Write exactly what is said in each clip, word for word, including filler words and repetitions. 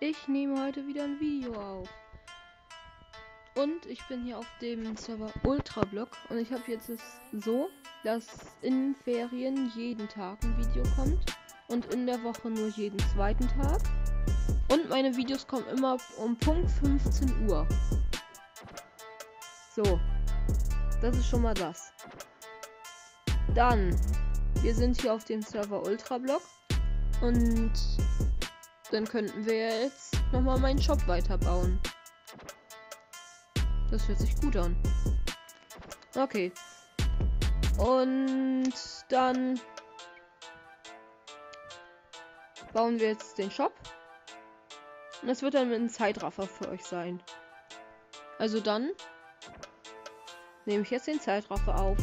Ich nehme heute wieder ein Video auf. Und ich bin hier auf dem Server Ultrablock und ich habe jetzt es so, dass in Ferien jeden Tag ein Video kommt und in der Woche nur jeden zweiten Tag. Und meine Videos kommen immer um Punkt fünfzehn Uhr. So, das ist schon mal das. Dann, wir sind hier auf dem Server Ultrablock und dann könnten wir jetzt nochmal meinen Shop weiterbauen. Das hört sich gut an. Okay. Und dann bauen wir jetzt den Shop. Und das wird dann mit einem Zeitraffer für euch sein. Also dann nehme ich jetzt den Zeitraffer auf.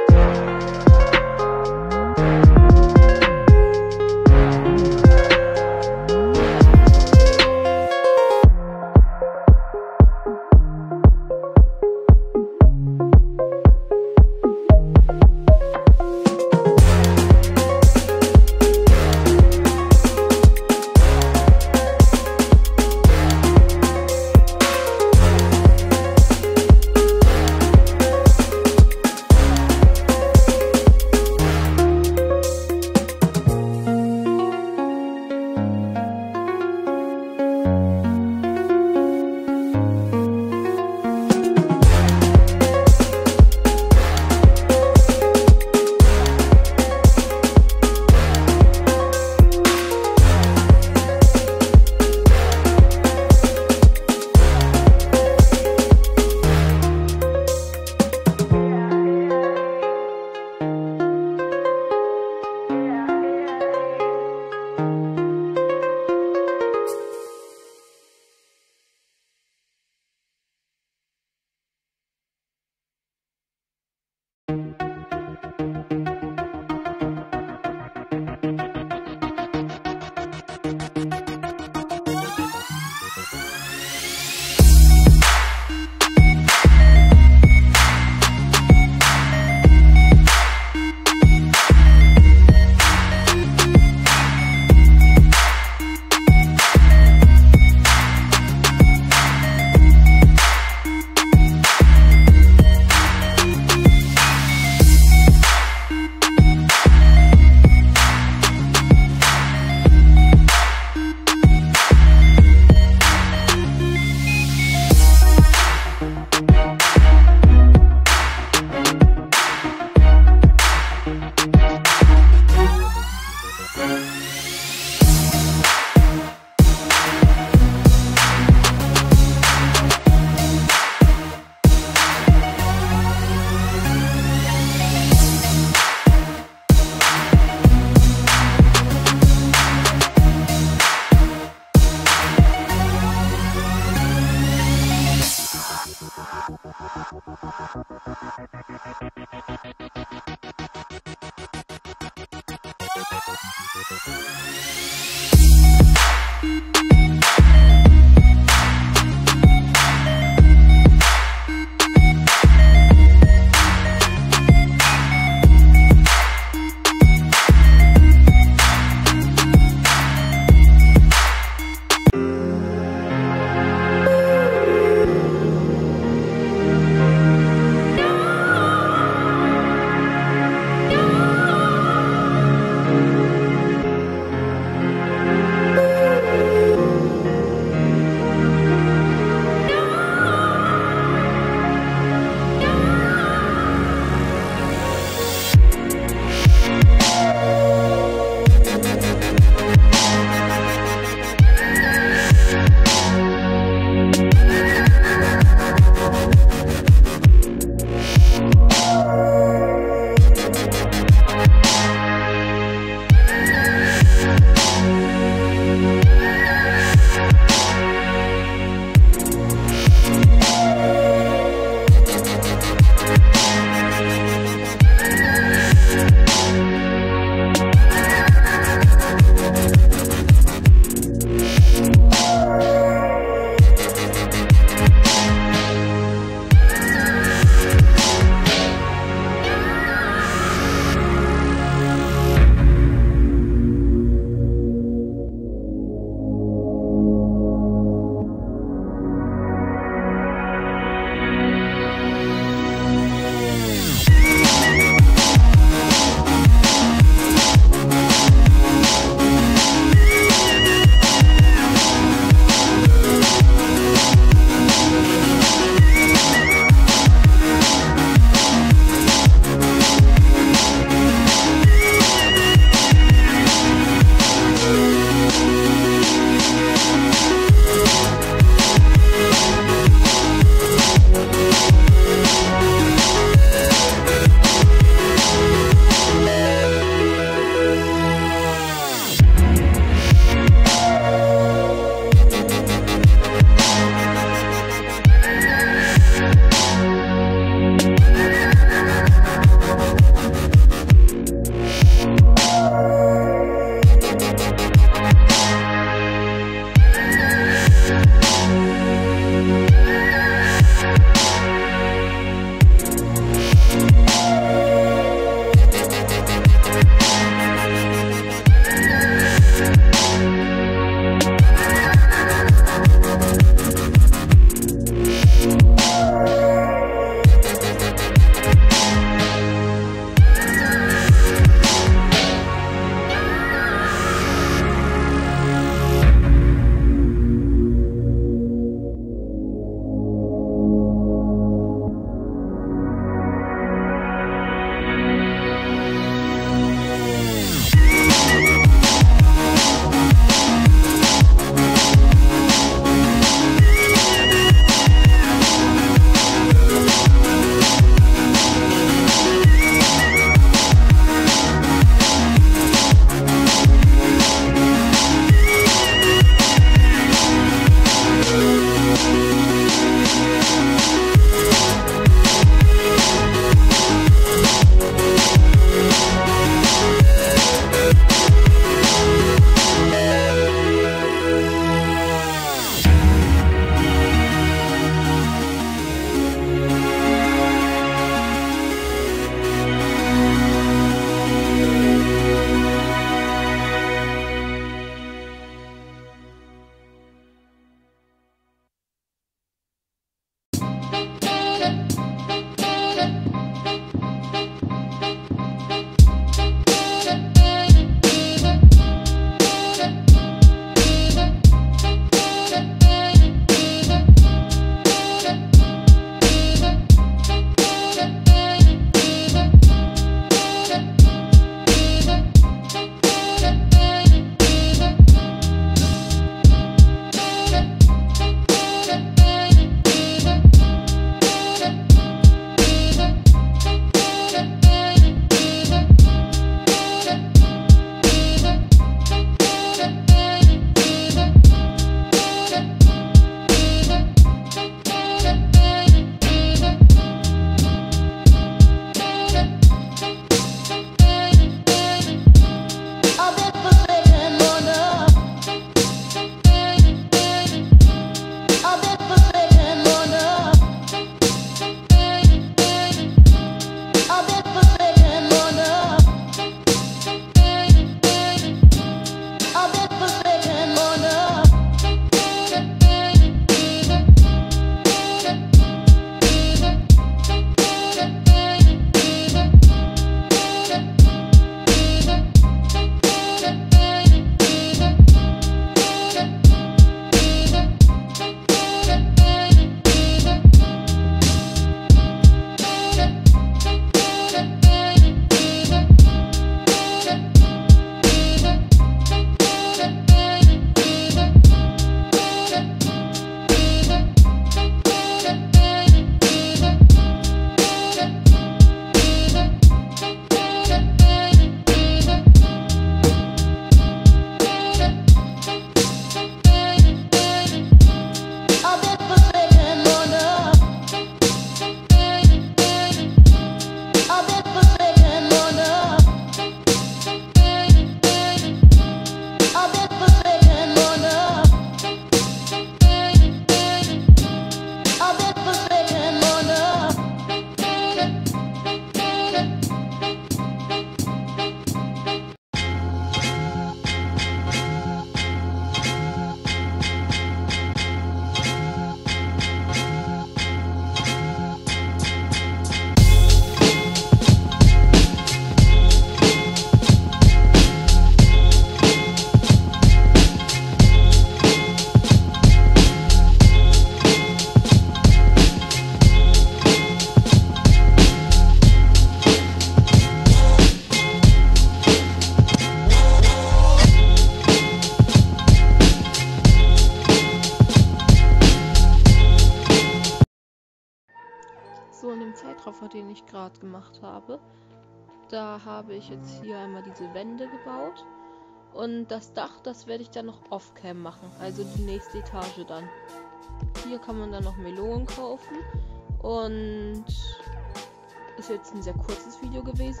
Zeitraffer, den ich gerade gemacht habe. Da habe ich jetzt hier einmal diese Wände gebaut. Und das Dach, das werde ich dann noch off-cam machen. Also die nächste Etage dann. Hier kann man dann noch Melonen kaufen. Und ist jetzt ein sehr kurzes Video gewesen.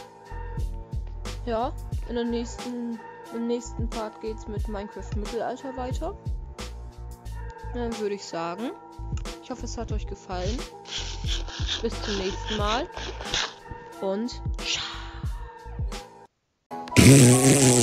Ja, in der nächsten, im nächsten Part geht es mit Minecraft Mittelalter weiter. Dann würde ich sagen, ich hoffe, es hat euch gefallen. Bis zum nächsten Mal. Und ciao.